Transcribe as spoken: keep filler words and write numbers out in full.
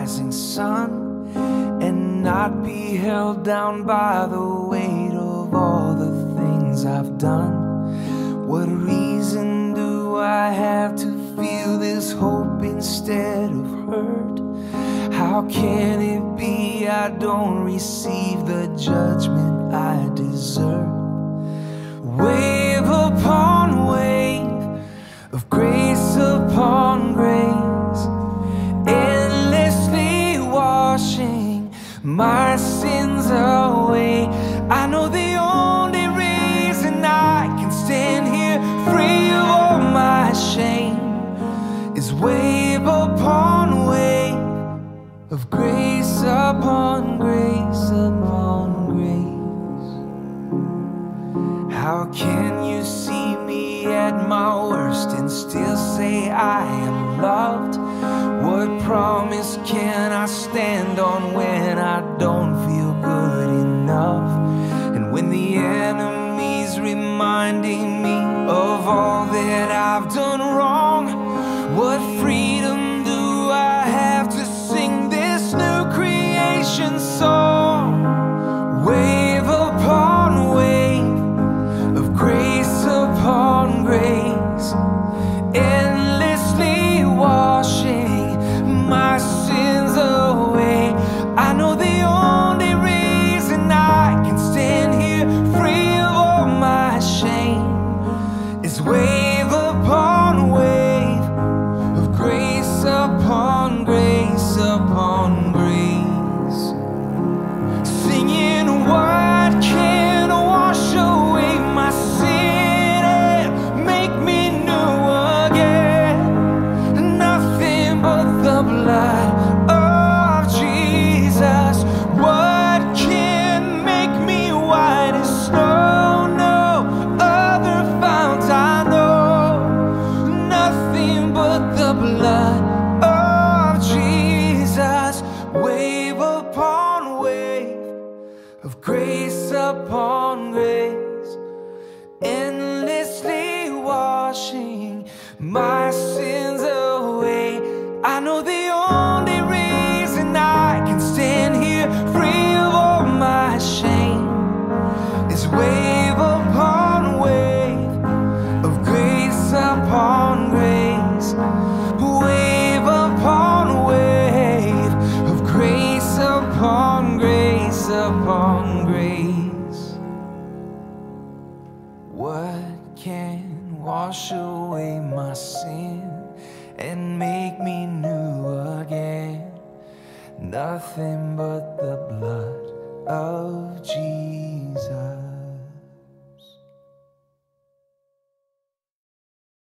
rising sun, and not be held down by the weight of all the things I've done. What reason do I have to feel this hope instead of hurt? How can it be I don't receive the judgment I deserve? Wave upon wave of grace upon grace, endlessly washing my sins away. I know the only reason I can stand here free of all my shame is wave upon wave of grace upon grace upon grace. How can you see me at my worst and still say I am loved? What promise can I stand on when I don't feel good enough? And when the enemy's reminding me of all that I've done wrong, what freedom do I have to sing this new creation song? Wave upon wave of grace upon grace, endlessly washing my sins away. I know the only reason I can stand here free of all my shame is wave upon wave of grace upon grace upon grace. Singing, what can wash away my sin and make me new again? Nothing but the blood of Jesus. What can make me white as snow? No other fount I know. Nothing but the blood of Jesus. Wave upon wave of grace upon grace, endlessly washing my sins away. I know the only reason I can stand here free of all my shame is wave upon wave of grace upon grace. Wave upon wave of grace upon grace upon grace. What can wash away my sin and make me new again? Nothing but the blood of Jesus.